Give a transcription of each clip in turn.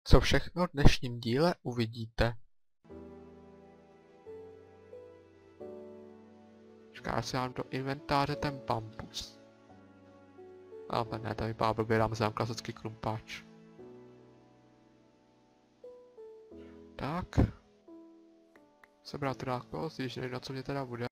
Co všechno v dnešním díle uvidíte. Počká, já si dám do inventáře ten bambus. Ale ne, tady vypadá blbě, dám sem klasický krumpáč. Tak. Sebrat ráko, když nevím, na co mě teda bude.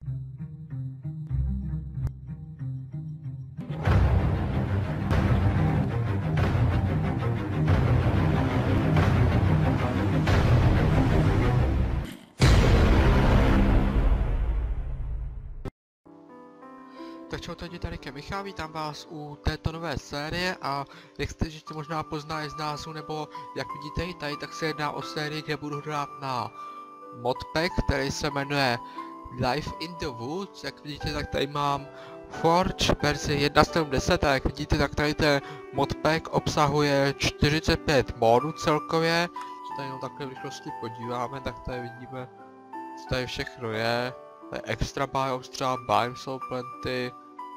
Tak čau, tady Michal, vítám vás u této nové série a jak jste ještě možná poznali z názvu, nebo jak vidíte i tady, tak se jedná o sérii, kde budu hrát na modpack, který se jmenuje Life in the Woods. Jak vidíte, tak tady mám Forge verzi 1.7.10 a jak vidíte, tak tady ten modpack obsahuje 45 modů celkově. Co tady jenom takhle v rychlosti podíváme, tak tady vidíme, co tady všechno je. Tady extra biomes, třeba biomes jsou plenty.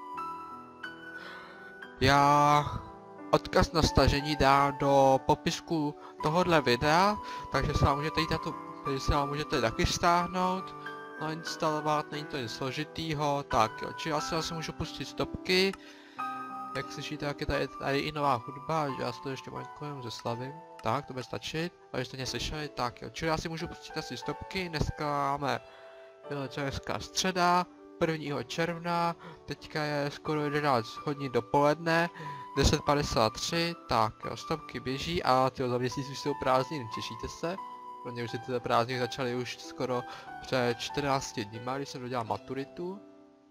Já odkaz na stažení dám do popisku tohohle videa, takže se vám můžete jít na to, takže se vám můžete taky stáhnout, nainstalovat, není to nic složitýho, tak jo, či já si asi můžu pustit stopky, jak slyšíte, jak je tady i nová hudba, že já si to ještě malinko jenom zeslavím, tak to bude stačit, a když jste mě slyšeli, tak jo, čili já si můžu pustit asi stopky, dneska máme, dneska středa, 1. června, teďka je skoro 11 hodin dopoledne, 10:53, tak jo, stopky běží a tyjo, za měsíc už jsou prázdniny, těšíte se? Pro mě už se tyhle prázdniny začaly už skoro před 14 dníma, když jsem dodělal maturitu.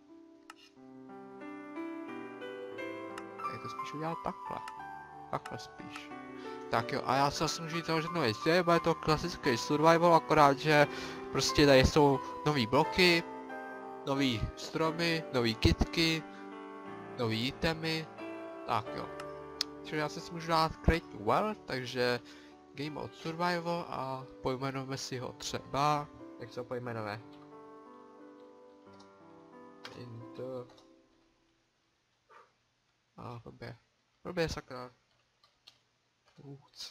Tak to spíš udělat takhle spíš. Tak jo, a já se asi můžu jít toho, že no jistě, bude to klasický survival, akorát, že prostě tady jsou nový bloky, nový stromy, nový kitky, nový itemy, tak jo. Čili já si můžu dát Create World, takže Game Mode Survival a pojmenujeme si ho třeba, jak se ho pojmenuje? In the... blbě sakra. Woods.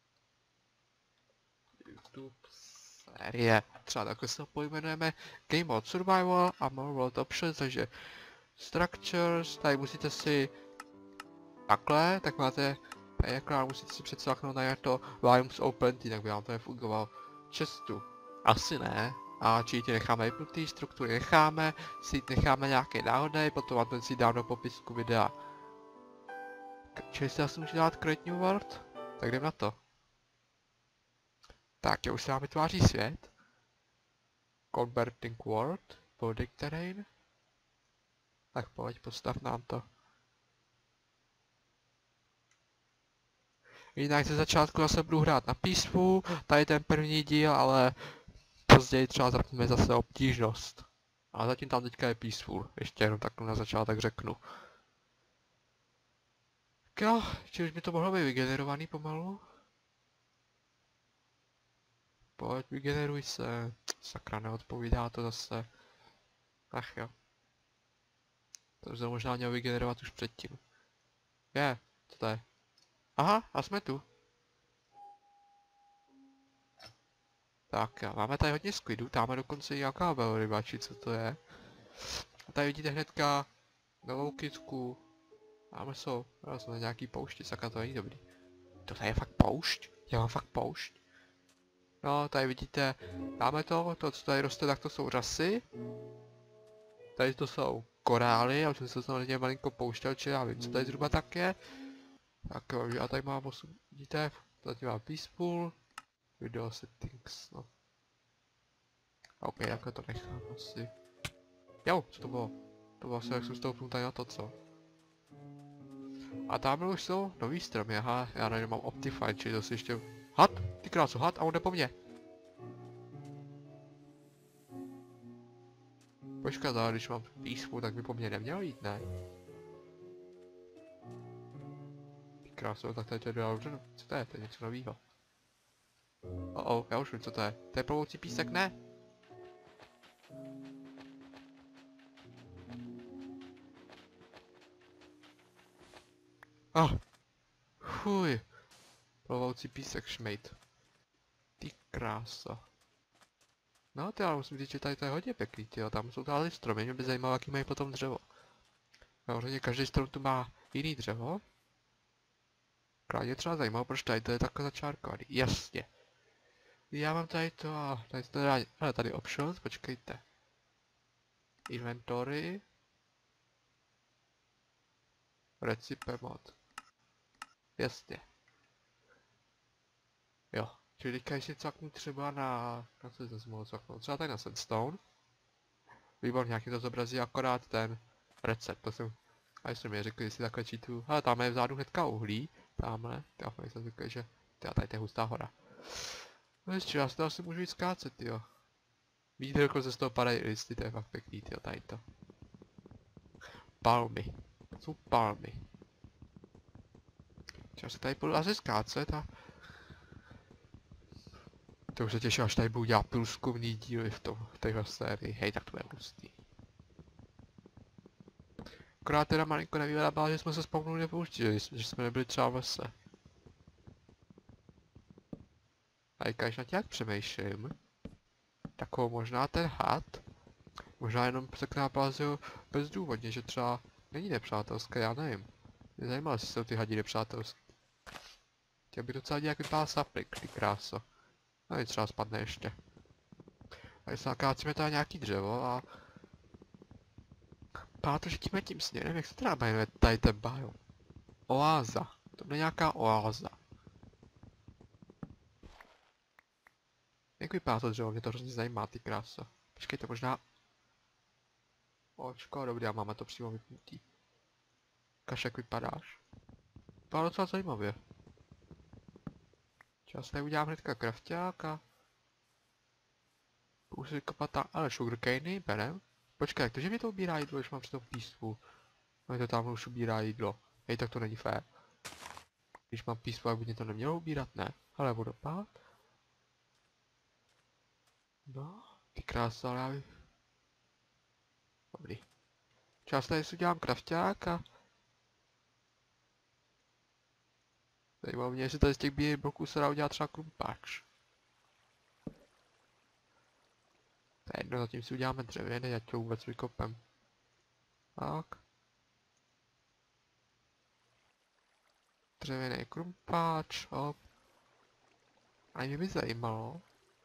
YouTube série. Třeba takhle se ho pojmenujeme Game Mode Survival a More World Options, takže Structures, tady musíte si takhle, tak máte tady ekran, musíte si předsáhnout na to Volumes Open, tak by vám to nefungoval. Chestu asi ne. A cheaty necháme vypnutý, struktury necháme, seed necháme nějaký náhodný, potom vám ten si dám do popisku videa. Čili si asi můžu dát Create New World, tak jdem na to. Tak jo, už se vám vytváří svět. Converting World, Building Terrain. Tak pojď, postav nám to. Jinak ze začátku zase budu hrát na Peaceful, tady ten první díl, ale později třeba zapneme zase obtížnost. A zatím tam teďka je Peaceful, ještě jenom takhle na začátek řeknu. Tak jo, či už mi to mohlo být vygenerovaný pomalu? Pojď, vygeneruj se. Sakra, neodpovídá to zase. Ach jo. To se možná měl vygenerovat už předtím. Co to je? Aha, a jsme tu. Tak jo, máme tady hodně squidů, tam máme dokonce i nějaká velryba, či co to je. A tady vidíte hnedka novou kytku. Máme jsou na nějaký poušti, sakra, to není dobrý. To tady je fakt poušť? Já mám fakt poušť. No, tady vidíte, dáme to, co tady roste, tak to jsou řasy. Tady to jsou korály, a už jsem se samozřejmě malinko pouštěl, či já vím, co tady zhruba tak je. Tak jo, já tady mám 8, vidíte, tady mám Peaceful, Video Settings, no. OK, takhle to nechám asi. Jo, co to bylo? To bylo asi, jak jsem stoupnul tady na to, co? A tamhle už jsou nový stromy, aha, já nevím, mám Optifine, čili to si ještě... Had, ty krásu, had, a on jde po mně. Počkat, ale když mám Peaceful, tak by po mně neměl jít, ne? Ty krásu, tak tady to je dojen, co to je? To je něco novýho. Já už vím, co to je. To je plovoucí písek, ne? Fuj. Plovoucí písek šmejt. Ty kráso. No ty, ale musím říct, že tady to je hodně pěkný, tyjo. Tam jsou tady stromy, mě by zajímalo, jaký mají potom dřevo. Samozřejmě každý strom tu má jiný dřevo. Krátně třeba zajímalo, proč tady to je takhle začárkovaný. Jasně. Já mám tady to a tady to dá, ale tady options, počkejte. Inventory. Recipe mod. Jasně. Jo. Čili teďka ještě cvaknu třeba na co zase mohu cvaknout? Třeba tady na sandstone. Výborně, nějaký to zobrazí akorát ten recept, to jsem... A jsem mi řekl, jestli takhle cheatu. Hele, tam je vzadu hnedka uhlí. Tamhle. Já jsem řekl, že... Tady je hustá hora. No ještě, já si to asi můžu jít skácet, jo. Vidíte, jako ze z toho padají listy, to je fakt pěkný, jo, tady to. Palmy. To jsou palmy. Já se tady půjdu asi skácet a... To už se těším, až tady budu dělat průzkumný díly v téhle sérii. Hej, tak to je hustý. Akorát teda malinko nevypadá, že jsme se spomnuli nepouštili, že jsme nebyli třeba v lese. A když na tě jak přemýšlím, takovou možná ten had, možná jenom se k nám plázil bezdůvodně, že třeba není nepřátelské, já nevím. Mě zajímalo, jestli jsou ty hadi nepřátelské. Chtěl bych docela nějak vypadá saplik, ty kráso. No nic, třeba spadne ještě. Tady se nakácíme tady nějaký dřevo a... Pá to, že tím směrem, jak se teda jmenuje tady ten biom? Oáza. To je nějaká oáza. Jak vypadá to dřevo? Mě to hrozně zajímá, ty kráso. Počkejte, možná... Očko, dobrý, a máme to přímo vypnutý. Kaš, jak vypadáš? Vypadá docela zajímavě. Čas tady udělám hnedka krafťák a... Už si vykopat tam, ale sugarcane, berem. Počkej, jak to, že mi to ubírá jídlo, když mám při tom písku? No je to tam už ubírá jídlo. Hej, tak to není fér. Když mám písku, jak by mě to nemělo ubírat, ne? Ale vodopád. No, ty krása, ale já bych... Dobrý. Čas tady si udělám krafťák a... Zajímalo mě, jestli tady z těch bílých bloků se dá udělat třeba krumpáč. To je jedno, zatím si uděláme dřevěný, ať to vůbec vykopem. Tak. Dřevěný krumpáč, hop. A mě by zajímalo.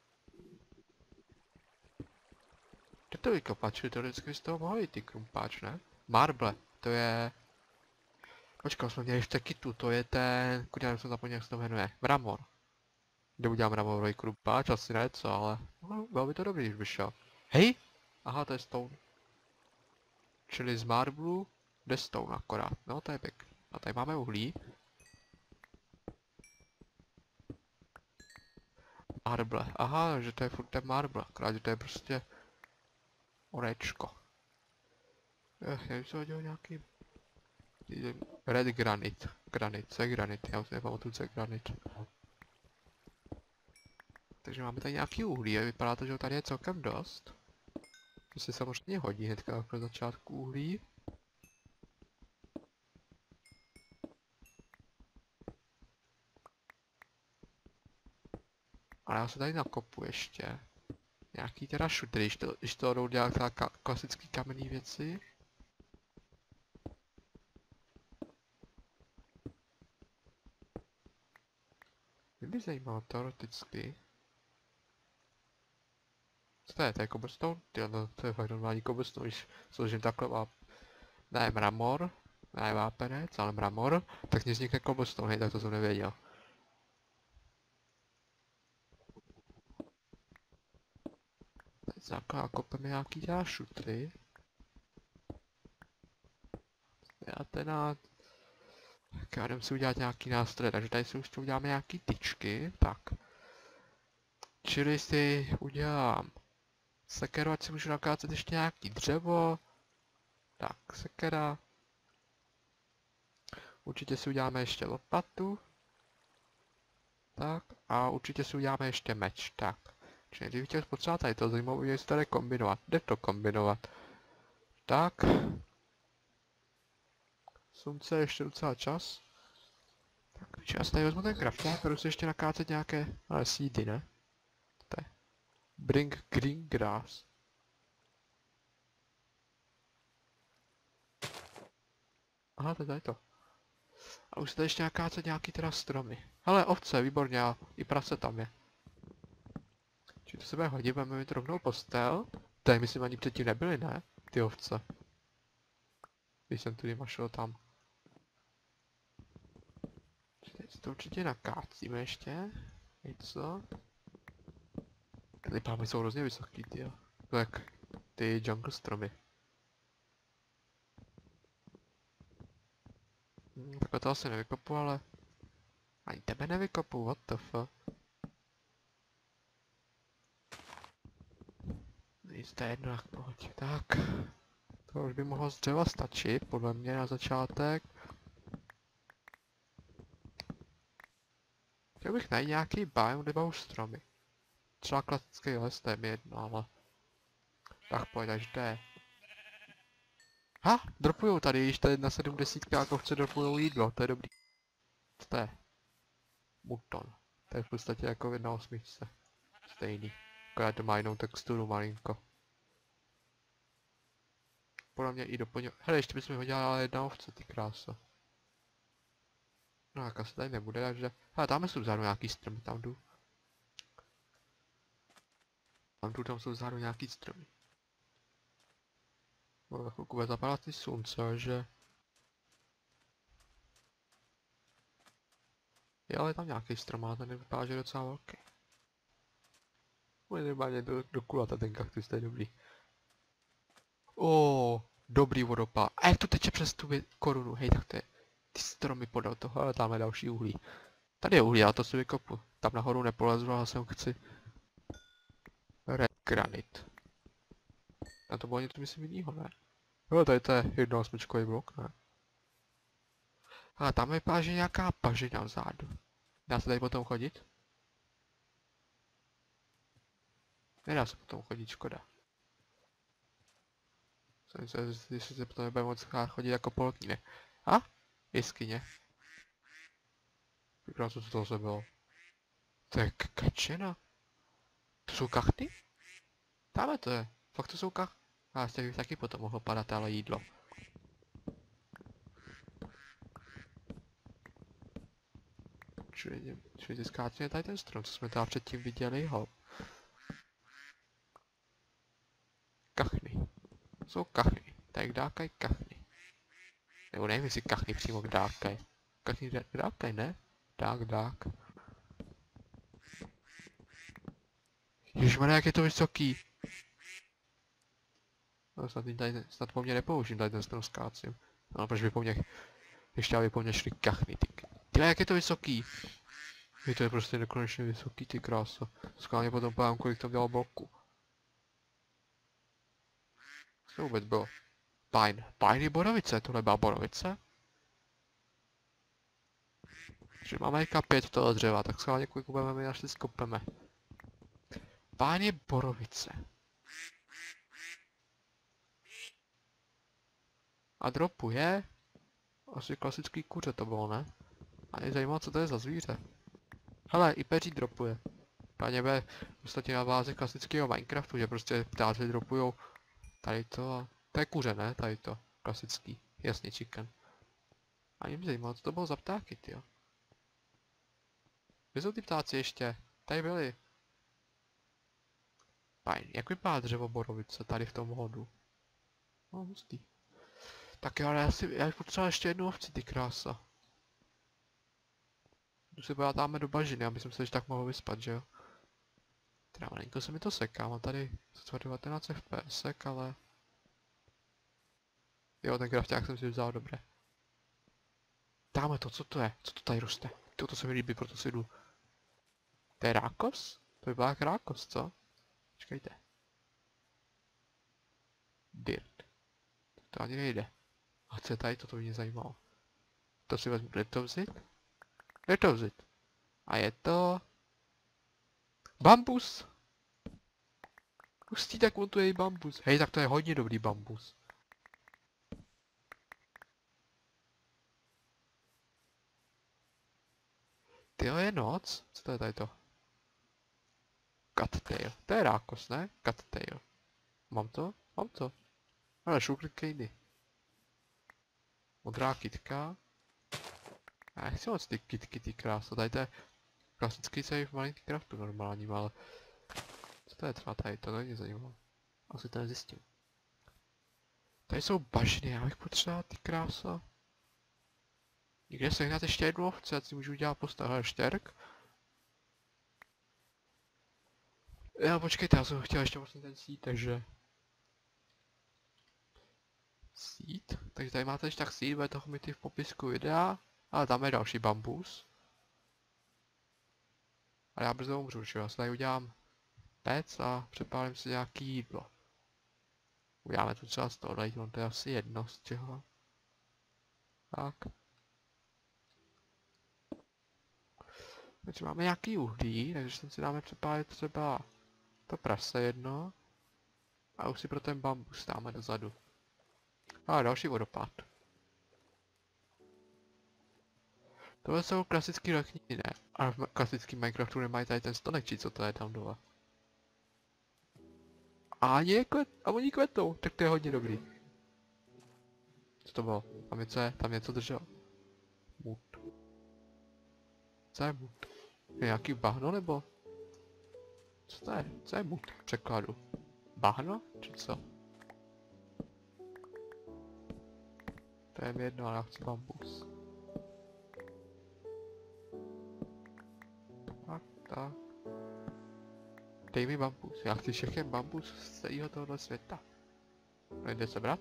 Kde to vykopat, čili teoreticky z toho mohlo jít ty krumpáč, ne? Marble, to je... Počkej, jsme měli ještě kitu, to je ten... Kudě, jsem zapomněl, jak se to jmenuje. Mramor. Kde udělám mramorový krumpáč, asi ne co, ale... No, bylo by to dobrý, když by šel. Hej! Aha, to je stone. Čili z marblu jde stone akorát. No, to je pěkný. A tady máme uhlí. Marble. Aha, že to je furt ten marble. Akorát, že to je prostě... Orečko. Já jsem hodil nějaký... Red granit. Granit, co je granit? Já už nepamatuju, co je granit. Takže máme tady nějaký uhlí a vypadá to, že tady je celkem dost. To se samozřejmě hodí hnedka pro začátku uhlí. Ale já se tady nakopu ještě. Nějaký teda šutry, když to jdou dělat klasický kamenný věci. Mě by zajímalo teoreticky. Co to je? To je cobblestone? Tyjo, no, to je fakt normální cobblestone, když složím takhle ne mramor, ne vápenec, ale mramor, tak mě vznikne cobblestone, hej, tak to jsem nevěděl. Teď základ kopeme nějaký dělá šutry. Já teda... Tak já jdem si udělat nějaký nástroj, takže tady si už uděláme nějaký tyčky, tak. Čili si udělám sekeru, ať si můžu nakácet ještě nějaký dřevo. Tak, sekera. Určitě si uděláme ještě lopatu. Tak, a určitě si uděláme ještě meč, tak. Čili kdybych chtěl spotřebovat tady to, zajímavé, jestli to jde kombinovat. Jde to kombinovat. Tak. Slunce ještě docela čas. Takže já si tady vezmu ten krafták, budu si ještě nakácet nějaké, ale seedy, ne? To je. Bring green grass. Aha, to je tady to. A už se tady ještě nakácet nějaký teda stromy. Hele, ovce, výborně, a i prase tam je. Či to se bude hodit, budeme mít rovnou postel. Tady myslím ani předtím nebyly, ne? Ty ovce. Když jsem tudy mašel tam. Teď si to určitě nakácíme ještě. Něco. Ty palmy jsou hrozně vysoký, tyjo. To jak ty jungle stromy. Takhle to asi nevykopu, ale... Ani tebe nevykopu, what the fuck. Nic, to je jedno, jak pohodě. Tak. To už by mohlo z dřeva stačit, podle mě na začátek. Chtěl bych najít nějaký biome, kde budou stromy. Třeba klasický les, to je mi jedno, ale... Tak pojď, až jde. Ha, dropujou tady, již tady na 70 a kovce dropujou jídlo, to je dobrý. Co to je? Muton. To je v podstatě jako v 1/8. Stejný. Akorát to má jinou texturu malinko. Podle mě i doplňovat. Hele, ještě bychom ho dělali jedna ovce, ty krása. No, jak asi tady nebude, takže... Hele, tam jsou vzadu nějaký stromy, tam jdu. Tam jsou vzadu nějaký stromy. No, za chvilku bude zapadat ty slunce, že... Je, ale tam nějaký strom, ale ten nevypadá, že je docela velký. Bude normálně do kulata ten kaktus, to je dobrý. Dobrý vodopád. A jak to teče přes tu korunu, hej, tak to je. Ty stromy podal toho, ale tam je další uhlí. Tady je uhlí, já to si vykopu. Tam nahoru nepolezu, ale jsem chci... Red granite. A to bylo něco myslím jinýho, ne? Jo, tady to je 1/8 blok, ne? Ale tam vypadá, že nějaká pažina vzadu. Dá se tady potom chodit? Nedá se potom chodit, škoda. Jestli se potom nebude moc chodit jako polotní. A? Jeskyně. Vypadá, co to zase bylo. To je kačena. To jsou kachny? Tamhle to je. Fakt to jsou kachny. A z těch taky potom mohlo padat, ale jídlo. Čili skáčně tady ten strom, co jsme tam předtím viděli, ho. Kachny. Jsou kachny. Tak dákaj kachny. Nebo nevím, jestli kachny přímo dákaj. Kachny dákaj, ne? Dák. Ježišmarja, jak je to vysoký. No, snad po mně nepoužím, tady ten strom skácím. No, proč by po mně, ještě aby po mně šli kachny, ty. Tyhle, jak je to vysoký. Je to je prostě nekonečně vysoký, ty krása. Skálně potom povím, kolik tam dělal bloku. Co to vůbec bylo? Pine je borovice, tohle byla borovice? Že máme jaka 5 toho dřeva, tak skálně kolik budeme my našli skopeme. Pine je borovice. A dropuje... Asi klasický kuře to bylo, ne? A mě zajímalo, co to je za zvíře. Hele, i peří dropuje. Páně bude v podstatě na bázi klasického Minecraftu, že prostě ptáci dropujou tady to a... To je kuře, ne? Tady to. Klasický. Jasně, chicken. A mě zajímalo, co to bylo za ptáky, tyjo. Kde jsou ty ptáci ještě? Tady byli. Fajn. Jak vypadá dřevo borovice tady v tom hodu? No, hustý. Tak jo, ale já potřeba ještě jednu ovci, ty krása. Tu se pojádáme do bažiny, aby jsem se ještě tak mohl vyspat, že jo? Teda malinko se mi to seká, mám tady 19 fps, ale... Jo, ten krafťák jsem si vzal, dobré. Dáme to, co to je? Co to tady roste? To se mi líbí, proto si jdu. To je rákos? To vypadá jak rákos, co? Počkejte. Dirt. To ani nejde. A co je tady, to mě zajímalo. To si vezmu, kde to vzít? Kde to vzít? A je to... Bambus! Hustý, tak on tu je i bambus. Hej, tak to je hodně dobrý bambus. Tyjo, je noc? Co to je tady to? Cattail. To je rákos, ne? Cattail. Mám to? Mám to. Ale šuplíkejdy. Modrá kytka. Já nechci moc ty kytky, ty krása. Tady to je klasický save v Minecraftu normálním, ale... Co to je třeba tady? To není zajímavé. Asi to nezjistím. Tady jsou bažiny, já bych potřeboval ty krása. Někde sehnat ještě jednu ovce, ať si můžu udělat postav. Štěrk. Já počkejte, já jsem chtěl ještě vlastně ten sít, takže... Sít? Takže tady máte ještě tak sít, bude toho mít i v popisku videa. Ale tam je další bambus. Ale já brzo umřu, že jo? Já si tady udělám pec a přepálím si nějaký jídlo. Uděláme to třeba z tohle, on to je asi jedno z čeho. Tak. Takže máme nějaký uhlí, takže sem si dáme přepálit třeba to prase jedno. A už si pro ten bambus dáme dozadu. A další vodopád. Tohle jsou klasický lekní, ne? A v klasickém Minecraftu nemají tady ten stonek, či co to je tam dole. A oni kvetou, tak to je hodně dobrý. Co to bylo? Tam něco držel. Mut. Co je mut? Je nějaký bahno nebo? Co to je? Co je mut v překladu? Bahno? Či co? To je mi jedno, ale já chci bambus. Tak. Dej mi bambus. Já chci všechny bambus z celého tohohle světa. Nejde sebrat?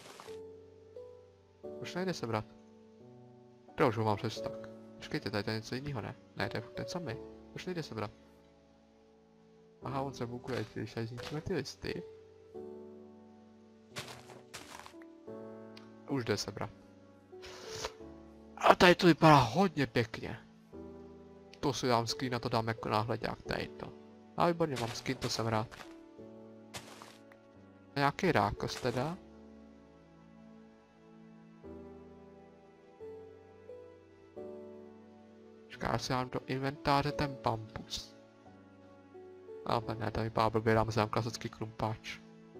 Už nejde sebrat. To už ho mám přes tak. Počkejte, tady to je něco jiného, ne? Ne, to je ten samý. Už nejde sebrat. Aha, on se bukuje, když tady zničíme ty listy. Už jde sebrat. A tady to vypadá hodně pěkně. To si dám skin a to dám jako náhledák tady to. A výborně, mám skin, to jsem rád. Nějaký rákos teda. Já si dám do inventáře ten bambus. Ale ne, to vypadá blbě, dám si klasický krumpáč.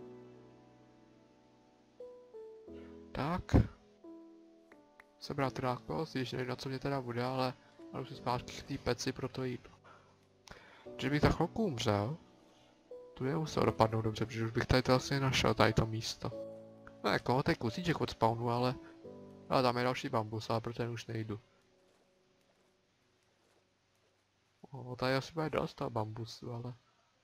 Tak. Sebrat rákos, když nevím na co mě teda bude, ale jdu si zpátky k té peci pro to jídlo. Když bych za chvilku umřel, to je musel dopadnout dobře, protože už bych tady to asi našel, tady to místo. No jako, to je kusíček od spawnu, ale tam je další bambus, ale pro ten už nejdu. Tady asi bude dost toho bambusu, ale...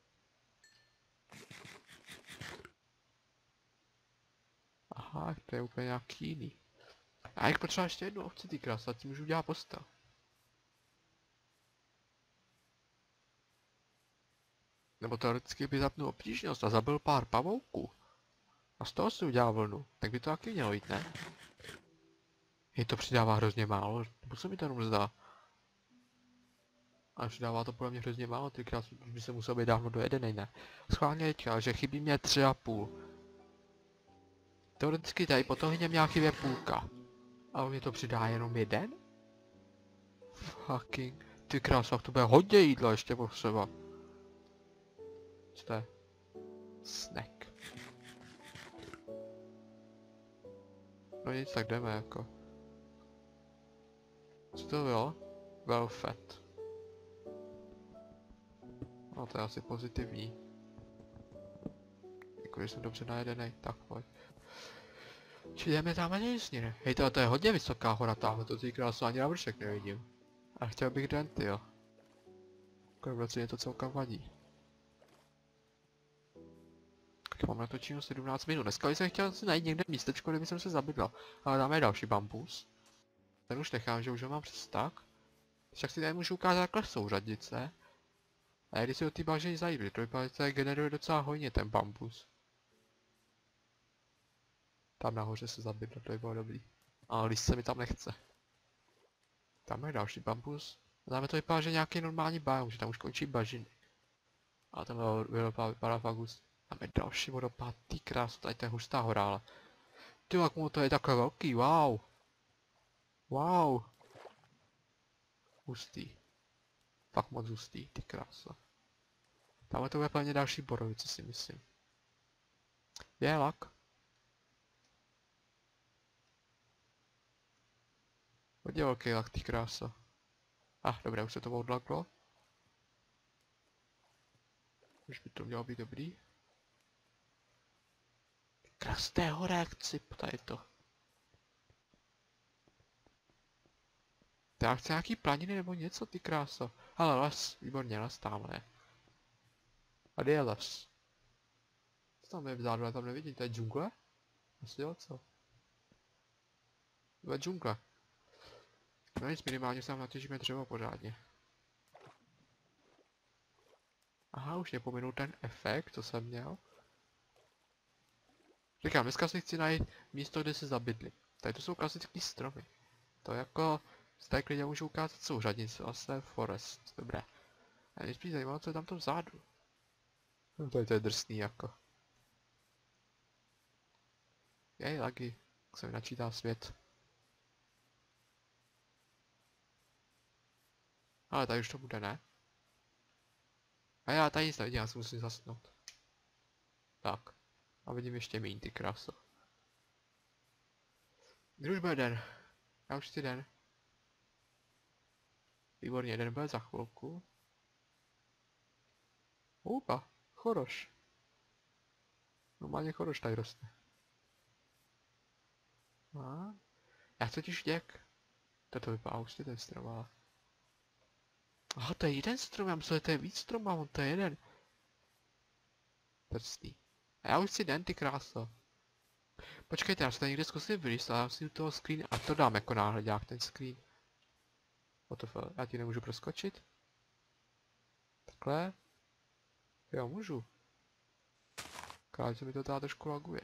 Aha, to je úplně nějaký jiný. A jak potřeba ještě jednu ovci, ty krasa, tím můžu udělat postav. Nebo teoreticky by zapnul obtížnost a zabil pár pavouků. A z toho si udělal vlnu, tak by to taky mělo jít, ne? Jej to přidává hrozně málo, nebo se mi to jenom zdá. Ale přidává to podle mě hrozně málo, tykrát by se musel být dávno dojedenej, ne? Schválně teďka, že chybí mě 3,5. Teoreticky tady potom mě měla chybě půlka. A on mi to přidá jenom jeden? Fucking, ty krásák, to bude hodně jídla ještě potřeba. Co to je? Snack. No nic, tak jdeme jako. Co to bylo? Well fed. No to je asi pozitivní. Jako, že jsem dobře najedenej, tak pojď. Či jdeme tam ani nic ne? Hej, to je hodně vysoká hora tamhle, to ty krásu ani na vršek nevidím. A chtěl bych denty, jo. Konec mě to celkem vadí. Tak mám natočeno 17 minut. Dneska jsem chtěl si najít někde místečko, kde jsem se zabydlel. Ale dáme další bambus. Ten už nechám, že už ho mám přes tak. Však si tady můžu ukázat takhle souřadnice. A když si o ty bažiny zajíbí, to vypadá, že tady generuje docela hojně ten bambus. Tam nahoře se zabydlel, to by bylo dobrý. Ale když se mi tam nechce. Tam je další bambus. A tam to vypadá, že nějaký normální biom, že tam už končí bažiny. A ten vypadá fakt hustý. Tam je další vodopád, ty krásu, tady to je hustá hora, ale... Ty jak mu to je takhle velký, wow. Wow. Hustý. Fakt moc hustý, ty krása. Tamhle to bude plně další borovice, si myslím. Je lak. Hodně velký lak, ty krása. Dobré, už se to odlaklo. Už by to mělo být dobrý. Krásné hore, jak cip, tady to. Já chci nějaký planiny nebo něco, ty kráso. Ale les, výborně, les tamhle. A kde je les? Co tam je vzadu, já tam nevidím, to je džungle? Asi jo, co? To je džungle. No nic, minimálně se tam natěžíme dřevo pořádně. Aha, už nepominul ten efekt, co jsem měl. Říkám, dneska si chci najít místo, kde se zabydli. Tady to jsou klasický stromy. To jako, tady klidně můžu ukázat souřadnici, vlastně forest, dobré. A mě spíš zajímalo, co je tam to vzadu. No to je drsný jako. Jej, lagy, jak se mi načítá svět. Ale tady už to bude, ne? A já tady nic nevidím, já si musím zasnout. Tak. A vidím ještě méně, ty kráso. Kdy už bude den? Já už chci den. Výborně, den bude za chvilku. Upa, choroš. Normálně choroš tady roste. Já chci totiž děk. Toto vypadá už ten strom. Aha, to je jeden strom, já myslím, že to je víc strom, a on to je jeden. Prstý. A já už si den, ty kráso. Počkejte, já se tady někde zkusím vylíst, ale já si u toho screen a to dám jako náhledák, ten screen. Já ti nemůžu proskočit? Takhle? Jo, můžu. Akorát se mi to tady trošku laguje.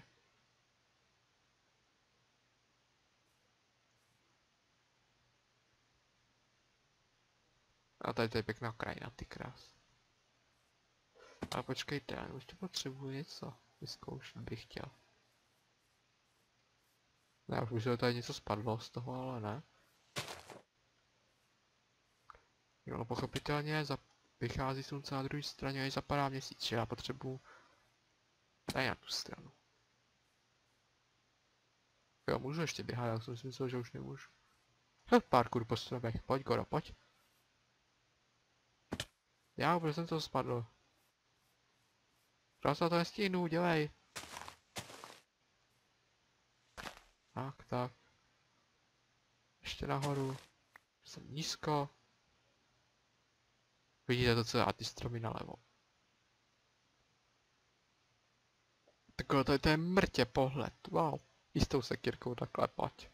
A tady to je pěkná krajina, ty krás. Ale počkejte, já už to potřebuji něco vyzkoušet bych chtěl. Ne, už by tady něco spadlo z toho, ale ne. Jo, pochopitelně vychází slunce na druhé straně a zapadá měsíc, že já potřebuji tady na tu stranu. Jo, můžu ještě běhat, já jsem si myslel, že už nemůžu. Parkour po stromech, pojď Goro, pojď. Já úplně jsem to spadl. Prostě to nestihnu, dělej. Tak. Ještě nahoru. Jsem nízko. Vidíte to celé a ty stromy nalevo. Takhle to je mrtě pohled, wow. Jistou sekírkou takhle, pojď.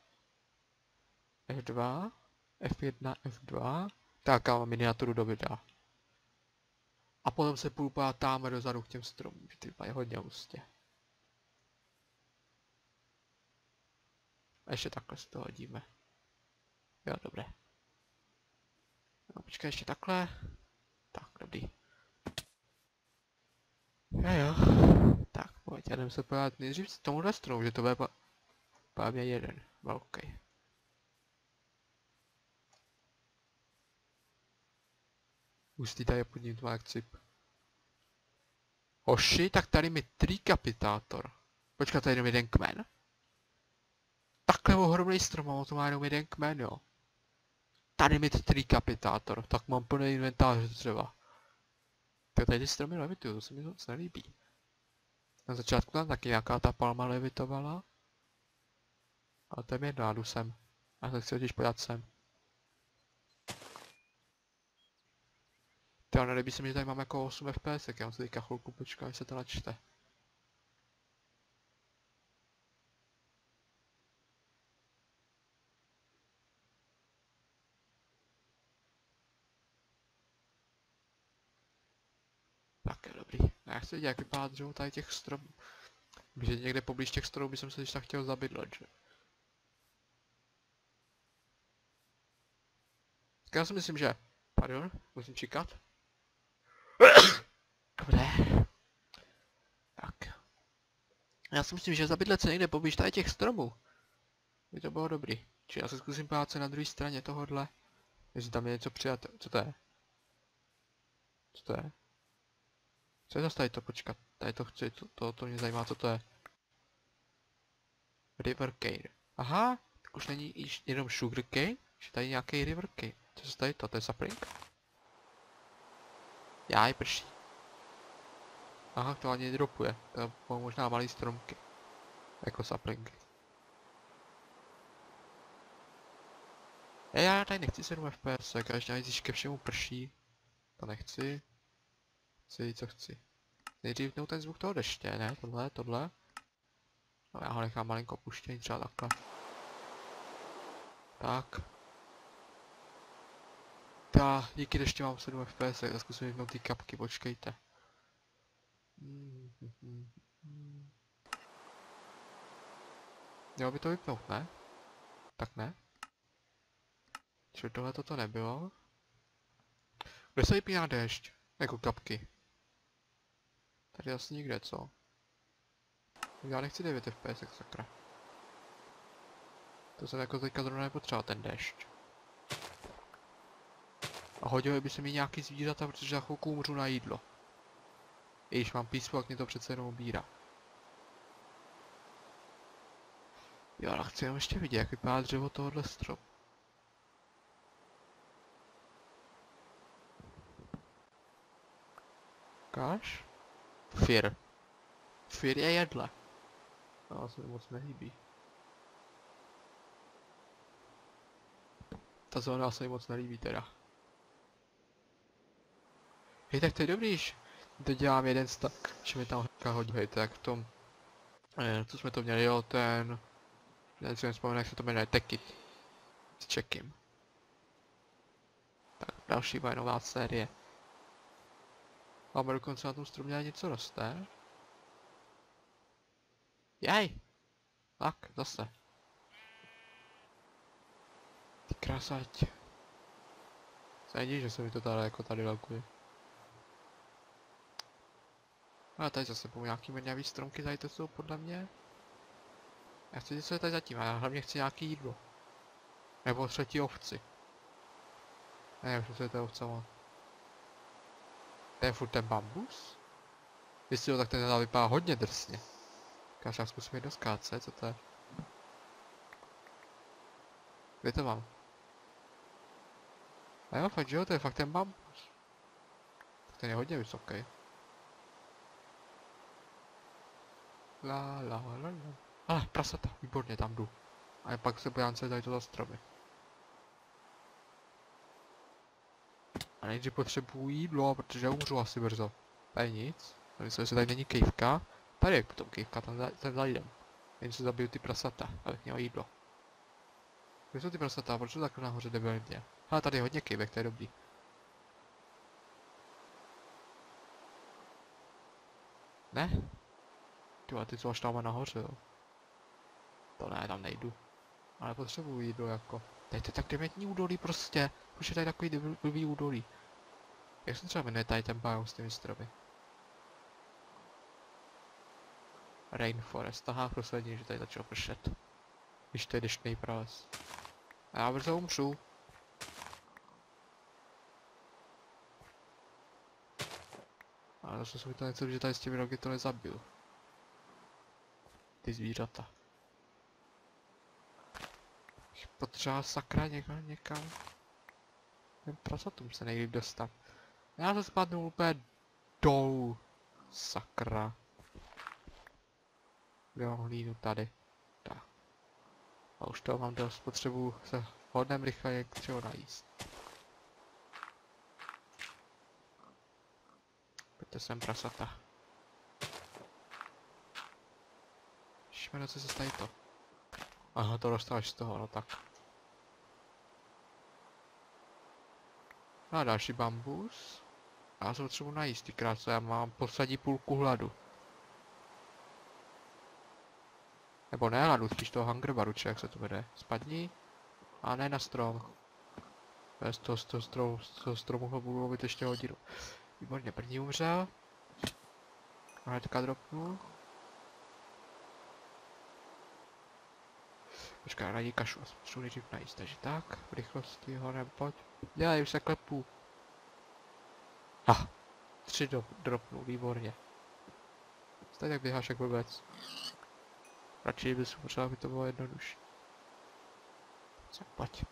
F2, F1, F2. Tak, já mám miniaturu do videa. A potom se půjdu pát tam dozadu k těm stromům, že ty je hodně hustě. A ještě takhle si to hodíme. Jo, dobré. No, počkej, ještě takhle. Tak, dobrý. Jo. Tak, pojď, já jdem se podívat nejdřív s tomuhle stromu, že to bude pávě jeden. Velký. Hustý tady je pod ním tvá jak cip. Hoši, tak tady mi trikapitátor. Počkat, tady jenom jeden kmen. Takhle ohromný strom, a to má jenom jeden kmen, jo. Tady mi trikapitátor, tak mám plný inventář dřeva. Tak tady ty stromy levitují, to se mi moc nelíbí. Na začátku tam taky nějaká ta palma levitovala. Ale to je mi jedno, já jdu sem. Já se chci totiž podívat sem. Tyjo, nelíbí se mi, že tady mám jako 8 FPS, já mám se teďka chvilku počkat, až se to načte. Tak je dobrý. A já chci vidět, jak vypadá dřevo tady těch stromů. Protože někde poblíž těch stromů bych se když tak chtěl zabydlet, že? Tak já si myslím, že... Pardon, musím čekat. Dobré. Tak. Já si myslím, že zabydlet se někde poblíž tady těch stromů by to bylo dobrý. Či já se zkusím pát se na druhé straně tohohle. Jestli tam je něco přijat. Co to je? Co to je? Co je zase tady to, počkat, tady to chci, to mě zajímá, co to je. River cane. Aha, tak už není jenom sugar cane, že tady nějaký river cane. Co je tady to, to je sapling? Jáj, prší. Aha, to ani nedropuje, to jsou možná malý stromky. Jako saplingy. Já tady nechci 7 FPS, každá když ke všemu prší. To nechci. Chci, co chci. Nejdřív ten zvuk toho deště, ne? Tohle. No já ho nechám malinko opuštěný, třeba takhle. Tak. Díky dešti mám 7 FPS, tak zkusím vypnout ty kapky, počkejte. Mělo by to vypnout, ne? Tak ne? Čili tohle toto nebylo. Kde se vypíná déšť? Jako kapky. Tady asi nikde, co? Já nechci 9 FPS, jak sakra. To jsem jako teďka zrovna nepotřeboval ten déšť. A hodilo by se mi nějaký zvířata, protože za chvilku umřu na jídlo. I když mám písku, jak mě to přece jenom ubírá. Jo, ale chci jenom ještě vidět, jak vypadá dřevo tohohle stropu. Ukáž? Fir. Fir je jedle. No, se mi moc nelíbí. Ta zóna se mi moc nelíbí teda. Hej, tak to je dobrý, že to dělám jeden stack, že mi tam hnedka hodí, hej, tak v tom, co jsme to měli, jo, já si nevzpomínám, jak se to jmenuje, Tekit. S Čekim. Tak, další nová série. Máme dokonce na tom stromě něco roste. Jej! Tak, zase. Ty krásať. Se nedí, že se mi to tady jako tady laguje. A tady zase budou nějaký mrňavý stromky, tady to jsou podle mě. Já chci, co je tady zatím, a já hlavně chci nějaký jídlo. Nebo třetí ovci. Ne, už se to je ovce má. To je furt ten bambus? Jestli jo, tak ten vypadá hodně drsně. Káž já zkusím jedno skáce, co to je? Kde to mám? A jo, fakt, že jo, to je fakt ten bambus. Tak ten je hodně vysoký. La. Ale prasata, výborně, tam jdu. A pak se podívám, co je tady to za stromy. A nejdřív potřebuji jídlo, protože já umřu asi brzo. Tady nic. Myslím, že tady není kejvka. Tady je potom kejvka, tam zajdem. Jen se zabiju ty prasata, abych měl jídlo. Kde jsou ty prasata? Proč jsou takhle nahoře debilně? Ale tady je hodně kejvek, to je dobrý. Ne? Ty jsou až tam nahoře, jo. To ne, tam nejdu. Ale potřebuji jídlo jako. Dejte tak dementní údolí prostě. Už je tady takový blbý údolí. Jak se třeba jmenuje tady ten biom s těmi stromy? Rainforest, aha, poslední, že tady začalo pršet. Když to je deštný prales. A já brzo umřu. Ale zase se mi to něco, že tady s těmi roky to nezabil. Ty zvířata. Potřeba sakra někam. Ten prasatům se nejlíp dostat. Já se spadnu úplně dolů. Sakra. Kde mám hlínu tady. Tak. A už toho mám dost, potřebuji se hodnem rychle jak třeba najíst. Pojďte sem prasata. Šmeno, co se stají to? Aha, to dostáváš z toho, no tak. A další bambus. A já se potřebuji najíst, ty krásy, já mám posadí půlku hladu. Nebo ne hladu, spíš toho hungerbaru, či jak se to vede. Spadni. A ne na strom. Z toho stromu ho budu lovit ještě hodinu. Výborně, první umřel. A hnedka dropnu. Počkej, já raději kašu, potřebuji nejdřív najíst, takže tak, v rychlosti ho nepojď. Dělej, už se klepu. Ha, 3 dropnul, výborně. Stejně tak běháš jak blbec. Radši bys potřeba, aby to bylo jednodušší. Co, pojď.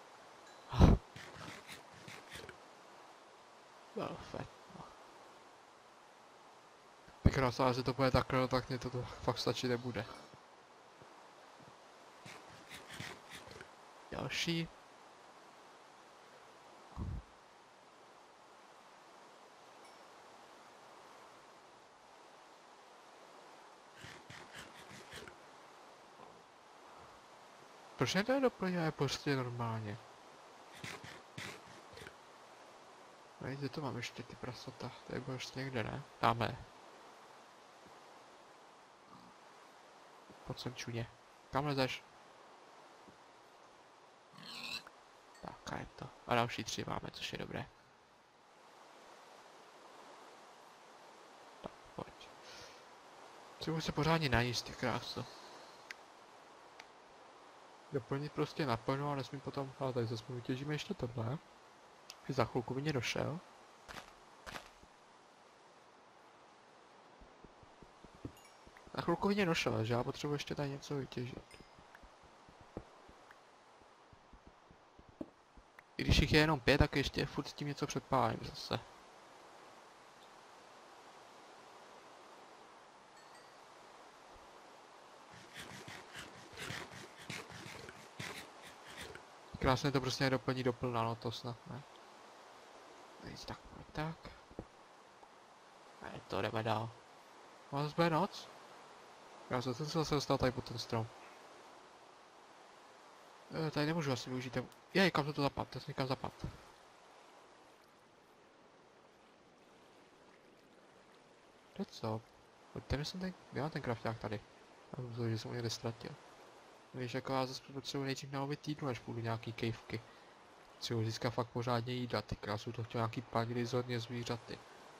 Perfekt. Vykrásá, že to bude takhle, tak mě to fakt stačit nebude. Další. Proč ne to je doplňuje prostě normálně? No, kde to mám ještě ty prasata? Tady bylo ještě někde, ne? Dáme. Pojď sem čuně. Kam lezeš? Tak, a je to. A další 3 máme, což je dobré. Tak, pojď. Třeba se pořádně najíst, ty kráso. Doplnit prostě naplno a nesmím potom... Ale tady zase vytěžíme ještě tohle. Za chvilku by mě došel. Na chvilku by mě došel, že já potřebuji ještě tady něco vytěžit. I když jich je jenom 5, tak ještě furt s tím něco předpálím zase. Krásně to prostě nedoplní doplná, no to snad ne. Víc tak, tak. A to jdeme dál. Má zase bude noc? Já jsem se zase dostal tady pod ten strom. Tady nemůžu asi využít ten... Jej, kam to zapad, to někam zapad. To co? Ten jsem ten... Já mám ten krafťák tady. Já myslím, že jsem ho někde ztratil. Víš, jako já zase potřebuji nejdřív nalovit jídlo, než půjdu nějaký kejvky. Potřebuji získat fakt pořádně jídla, ty krásu, to chtěl nějaký panily z hodně zvířaty.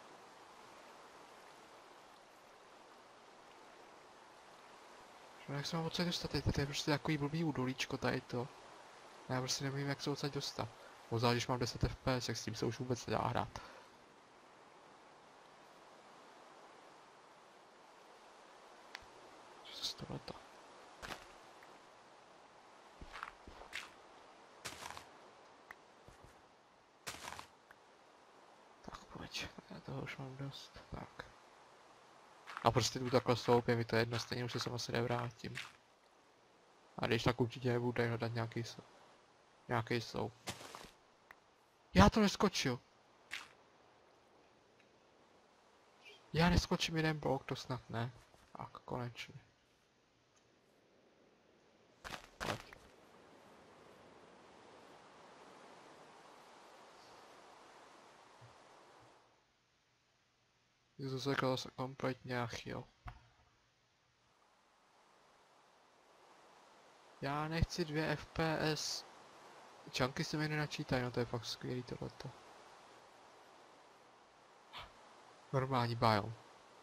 Jak se mám odsaď dostat, to je prostě takový blbý údolíčko tady to. Já prostě nevím, jak se odsaď dostat. Možná, když mám 10 FPS, jak s tím se už vůbec nedá hrát. Co se tohleto? Tak pojď, já toho už mám dost, tak. A prostě tu takhle sloupě, mi to jedno, stejně už se sem asi nevrátím. A když tak určitě nebudu tady hledat nějaký sloup. Já to neskočil. Já neskočím jeden blok, to snad ne. Tak, konečně. Pojď. Jdu se kompletně achil. Já nechci 2 FPS. Čanky se mi nenačítají, no to je fakt skvělý tohleto. Normální biome.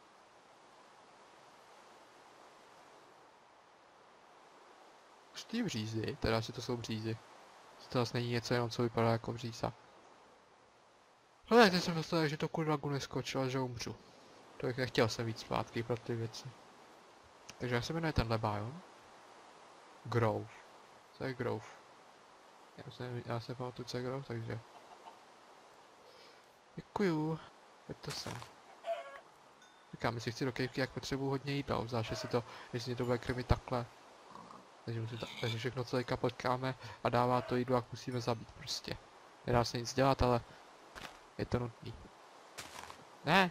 Pustý břízy, teda že to jsou břízy. To zase není něco jenom co vypadá jako bříza. Ale teď jsem dostal, že to kurva gu neskočilo a že umřu. To bych nechtěl jsem víc zpátky pro ty věci. Takže jak se jmenuje tenhle biome? Grove. Co je Grove? Já se pamatuju, co je Grove, takže... Děkuju. Pojď to sem. Říkám, jestli chci do kejvky, jak potřebuji hodně jídla, obzvlášť jestli mě to bude krmit takhle. Takže všechno co teďka potkáme a dává to jídlo, jak musíme zabít prostě. Nedá se nic dělat, ale je to nutný. Ne!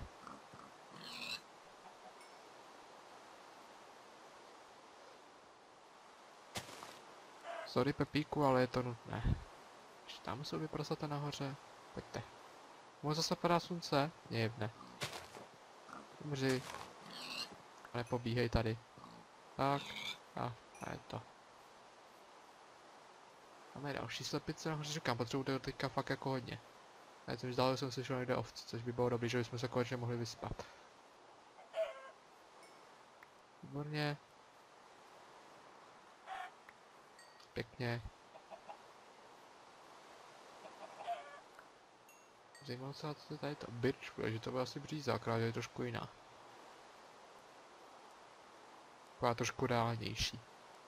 Sorry Pepíku, ale je to nutné. Ještě tam jsou vyprasata nahoře. Pojďte. Může zase padá slunce? Ne. Umři. Ale pobíhej tady. Tak. A je to. Máme další slepice nahoře, říkám, potřebuji teďka fakt jako hodně. Já jsem vzdálil jsem slyšel někde ovce, což by bylo dobrý, že bychom se konečně mohli vyspat. Výborně. Pěkně. Zajímalo se, co je tady to bitch, protože to byl asi bříza, akorát je trošku jiná. Taková trošku reálnější.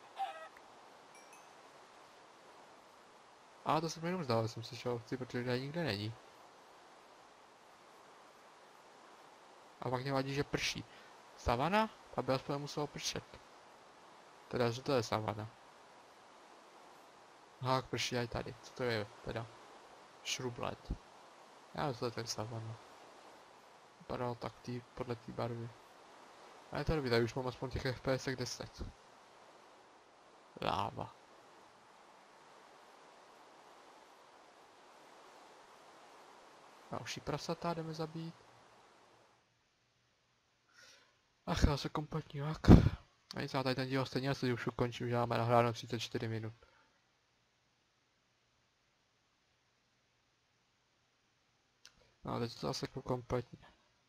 A to se mi jenom zdálo, jsem si šel ovci, protože tady nikde není. A pak mě vadí, že prší. Savana? Ta by aspoň muselo pršet. Teda, že to je savana. Aha, prší aj tady. Co to je teda? Šrublet. Já myslím, že to je savana. Vypadalo tak podle té barvy. A je to dobrý, tady už mám aspoň těch FPS 10. Láva. Další prasata jdeme zabít. Ach, já se kompletní jak. A nic, já tady ten díl stejně asi už ukončím, že máme nahráno 34 minut. No a teď to zase kompletně.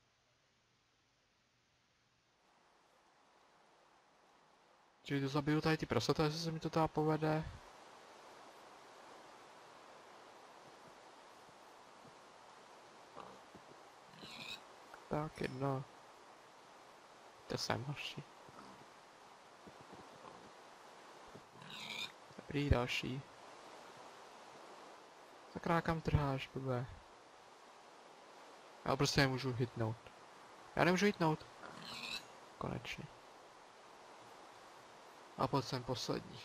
Čili to zabiju tady ty prasata, jestli se mi to teda povede. Tak, jedno. To sem další. Dobrý, další. Sakra, kam trháš, blbé. Já prostě nemůžu hitnout. Já nemůžu hitnout. Konečně. A pojď sem poslední.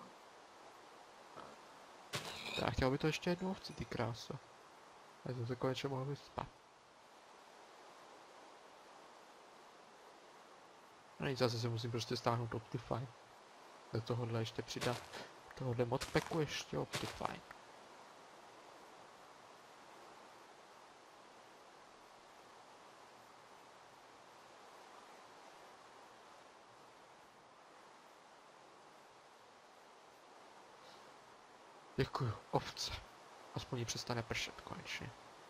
Tak, chtěl by to ještě jednu ovci, ty kráso. Já jsem se konečně mohl vyspat. No nic, zase se musím prostě stáhnout Optifine. Do tohohle ještě přidat. Tohohle modpacku ještě Optifine. Děkuju, ovce. Aspoň jí přestane pršet konečně.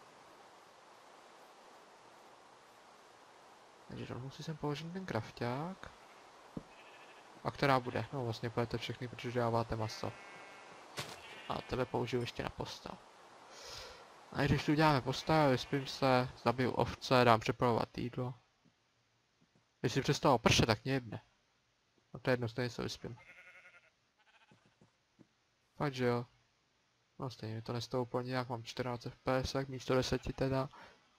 Takže rovnou si sem položím ten krafťák. A která bude? No vlastně pojete všechny, protože dáváte maso. A tebe použiju ještě na postel. A když tu uděláme postel, vyspím se, zabiju ovce, dám připravovat jídlo. Když si přestalo pršet, tak mě jebne. No to je jedno, stejně se vyspím. Fakt, že jo. No stejně to nestouplo nějak, mám 14 FPS, místo 10 teda.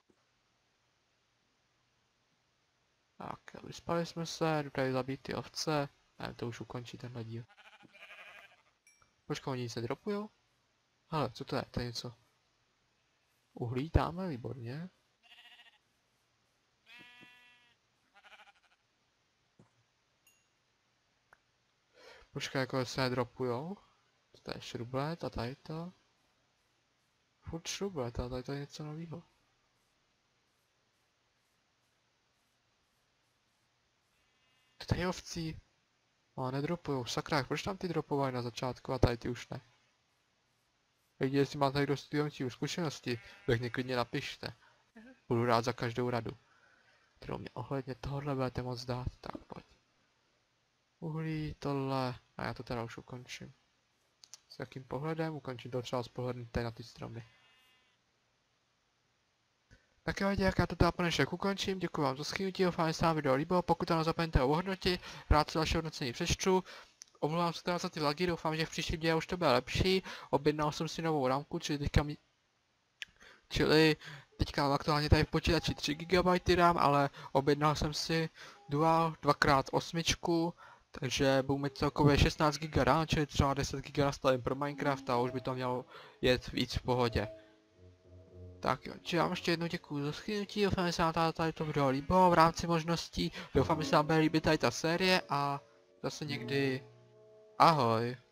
Tak, vyspali jsme se, jdu tady zabít ty ovce. Ne, to už ukončí tenhle díl. Počkej, oni nic nedropujou? Hele, co to je? To je něco. Uhlí dáme, výborně. Počkej, jako se nedropujou. To je šrublet a tady to. Furt šrublet a tady to je něco nového. To tady je ovcí. No, nedropujou, sakra, proč tam ty dropovaly na začátku a tady ty už ne? Lidi, jestli máte někdo z těch zkušenosti, tak mě klidně napište. Budu rád za každou radu, kterou mě ohledně tohohle budete moc dát, tak pojď. Uhlí, tohle, a já to teda už ukončím. S jakým pohledem? Ukončím to třeba s pohledem tady na ty stromy. Tak jo, jak já to teda dnešek ukončím, děkuji vám za schrnutí, doufám, že se vám video líbilo, pokud to nezapomeňte o ohodnotě, rád si vaše hodnocení přečtu. Omlouvám se teda za ty lagy, doufám, že v příštím díle už to bude lepší. Objednal jsem si novou rámku, čili teďka mám aktuálně tady v počítači 3 GB RAM, ale objednal jsem si Dual 2x8, takže budu mít celkově 16 GB RAM, čili třeba 10 GB nastavím pro Minecraft a už by to mělo jet víc v pohodě. Tak jo, čiže vám ještě jednou děkuji za schrnutí, doufám, že se vám tady to video líbilo v rámci možností, doufám, že se vám bude líbit tady ta série a zase někdy ahoj.